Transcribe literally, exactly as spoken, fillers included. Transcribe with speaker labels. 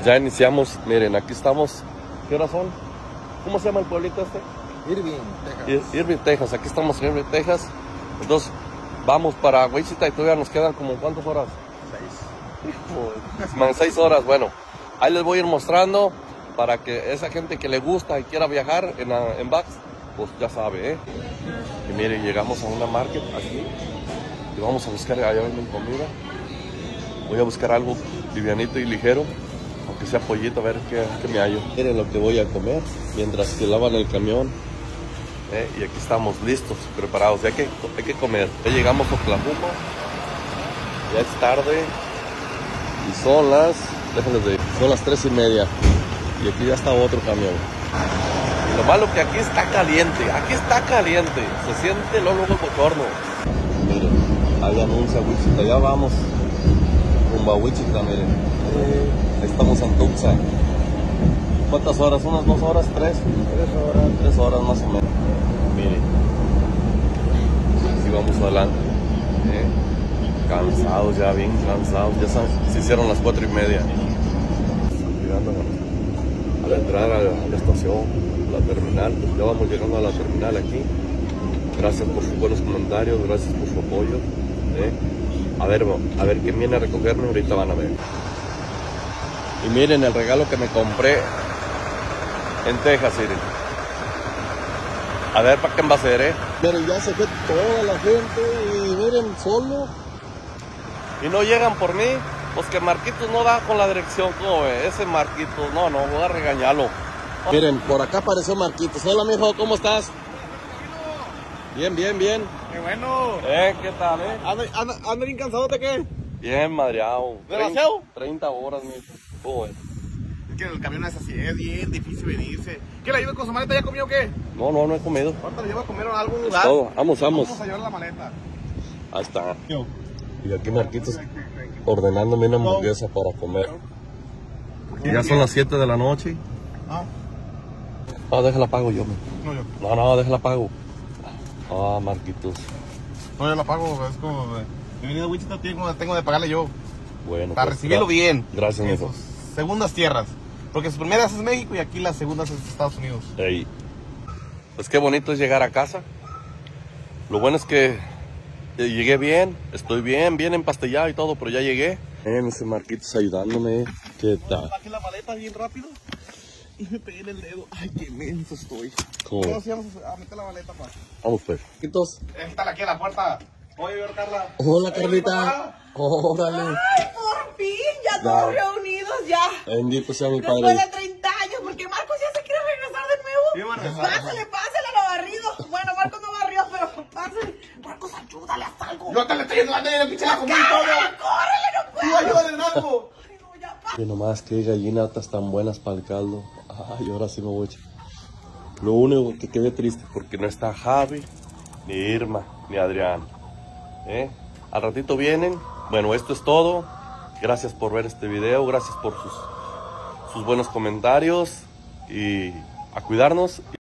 Speaker 1: Ya iniciamos, miren, aquí estamos. ¿Qué horas son? ¿Cómo se llama el pueblito este?
Speaker 2: Irving, Texas.
Speaker 1: Ir Irving, Texas. Aquí estamos en Irving, Texas. Entonces, vamos para Wichita y todavía nos quedan como ¿cuántas horas?
Speaker 2: Seis.
Speaker 1: Hijo, man, seis horas. Bueno, ahí les voy a ir mostrando para que esa gente que le gusta y quiera viajar en, en Vax, pues ya sabe, ¿eh? Y miren, llegamos a una market aquí y vamos a buscar, allá venden comida. Voy a buscar algo livianito y ligero, aunque sea pollito, a ver qué, qué me hallo. Miren lo que voy a comer mientras que lavan el camión. ¿eh? Y aquí estamos listos, preparados. Ya que hay que comer. Ya llegamos a Oklahoma. Ya es tarde. Y son las, déjenles decir, son las tres y media. Y aquí ya está otro camión. Y lo malo que aquí está caliente. Aquí está caliente. Se siente luego el bochorno. Miren, ahí anuncia Wichita. Ya vamos rumbo a Wichita, miren. Eh, estamos en Tucson. ¿Cuántas horas? ¿Unas dos horas? ¿Tres?
Speaker 2: Tres horas.
Speaker 1: Tres horas más o menos. Miren. Así vamos adelante. ¿eh? Cansados ya, bien cansados. Ya saben, se hicieron las cuatro y media. Llegando a la entrada a la, a la estación, la terminal. Ya vamos llegando a la terminal aquí. Gracias por sus buenos comentarios, gracias por su apoyo. ¿eh? A ver, a ver quién viene a recogerme, ahorita van a ver. Y miren el regalo que me compré en Texas, miren. A ver para quién va a ser, ¿eh?
Speaker 2: Pero ya se fue toda la gente y miren, solo.
Speaker 1: Y no llegan por mí, pues que Marquitos no da con la dirección, ¿cómo ve? Ese Marquitos, no, no, voy a regañarlo.
Speaker 2: Miren, por acá apareció Marquitos. Hola, mijo, ¿cómo estás?
Speaker 1: Bien, bien, bien.
Speaker 3: ¡Qué bueno!
Speaker 1: Eh, ¿qué tal, eh?
Speaker 3: ¿Anda, anda, anda bien cansado de qué?
Speaker 1: Bien madreado.
Speaker 3: ¿Desgraciado?
Speaker 1: treinta horas, mijo. ¿Cómo ves?
Speaker 3: Es que el camión es así, es bien difícil venirse. ¿Qué le ayuda con su maleta? ¿Ya comió o qué?
Speaker 1: No, no, no he comido.
Speaker 3: Ahorita le llevo a comer a algún
Speaker 1: Es
Speaker 3: lugar.
Speaker 1: todo. Vamos, vamos.
Speaker 3: Vamos a llevar la maleta.
Speaker 1: Ahí está. Y aquí Marquitos ordenándome una hamburguesa para comer. Ya son las siete de la noche.
Speaker 3: Ah,
Speaker 1: Ah, déjala pago yo.
Speaker 3: no, yo.
Speaker 1: No, no, déjala pago. Ah, Marquitos.
Speaker 3: No, yo la pago, es como... de- He venido a Wichita, tengo, tengo de pagarle yo.
Speaker 1: Bueno.
Speaker 3: Para
Speaker 1: pues,
Speaker 3: recibirlo
Speaker 1: gra-
Speaker 3: bien.
Speaker 1: Gracias,
Speaker 3: En
Speaker 1: mijo.
Speaker 3: sus segundas tierras. Porque sus primeras es México y aquí las segundas es Estados Unidos.
Speaker 1: Ey. Pues qué bonito es llegar a casa. Lo bueno es que llegué bien, estoy bien, bien empastillado y todo, pero ya llegué. Eh, ese Marquitos ayudándome. ¿Qué tal?
Speaker 3: Bajé la maleta bien rápido y me pegué en el dedo. Ay, qué menso estoy.
Speaker 1: ¿Cómo?
Speaker 3: ¿Cómo se llama a meter la maleta, pa?
Speaker 1: Vamos pues.
Speaker 2: Marquitos.
Speaker 3: Está aquí a la puerta. Oye, ver, Carla.
Speaker 2: Hola, Carlita. Órale.
Speaker 4: ¡Ay, por fin! Ya todos reunidos, ya.
Speaker 1: Bendito sea mi
Speaker 4: Después
Speaker 1: padre.
Speaker 4: de treinta años, porque Marcos ya se quiere regresar de nuevo.
Speaker 3: Sí, va a regresar.
Speaker 4: Pásale, pásale a lo barrido. Bueno, Marcos no barrió, pero pásale. Marcos, ayúdale a algo.
Speaker 3: Yo te le estoy yendo la negra, pinche la comí
Speaker 4: ¡Córrele,
Speaker 3: todo.
Speaker 4: córrele, no
Speaker 3: Tú
Speaker 4: puedo!
Speaker 3: ayúdale en algo.
Speaker 4: Ay, no, ya, pa-
Speaker 1: Y nomás que gallinatas tan buenas para el caldo. Ay, ahora sí me voy. Lo único que quedé triste porque no está Javi, ni Irma, ni Adrián. ¿Eh? Al ratito vienen. Bueno, esto es todo. Gracias por ver este video. Gracias por sus, sus buenos comentarios. Y a cuidarnos.